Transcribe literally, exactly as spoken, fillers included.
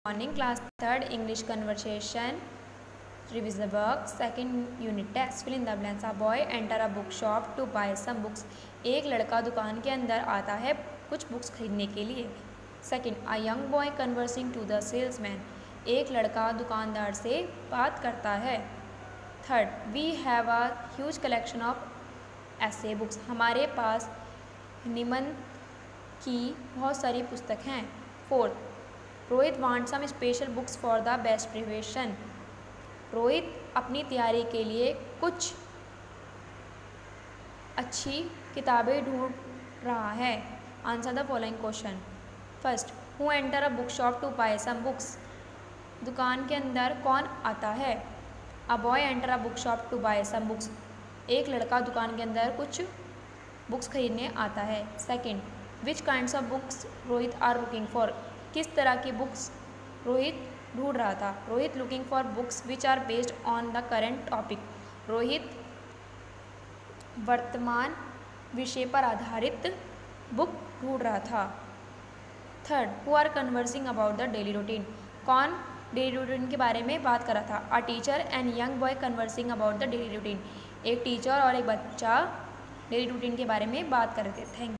Morning, class third English conversation. Revise the work. Second unit test. Fill in the blanks. A boy enter a bookshop to buy some books. एक लड़का दुकान के अंदर आता है कुछ बुक्स खरीदने के लिए. Second, a young boy conversing to the salesman. एक लड़का दुकानदार से बात करता है. Third, we have a huge collection of essay books. हमारे पास निबंध की बहुत सारी पुस्तक हैं. Fourth, Rohit want some special books for the best preparation. Rohit अपनी तैयारी के लिए कुछ अच्छी किताबें ढूंढ रहा है. Answer the following question. First, who enter a book shop to buy some books. दुकान के अंदर कौन आता है. A boy enter a book shop to buy some books. एक लड़का दुकान के अंदर कुछ बुक्स खरीदने आता है. Second, which kinds of books Rohit are looking for. किस तरह की बुक्स रोहित ढूंढ रहा था. Rohit looking for books which are based on the current topic. Rohit वर्तमान विषय पर आधारित बुक ढूंढ रहा था. Third, who are conversing about the daily routine. कौन डेली रूटीन के बारे में बात कर रहा था. A teacher and young boy conversing about the daily routine. एक टीचर और एक बच्चा डेली रूटीन के बारे में बात कर रहे थे. थैंक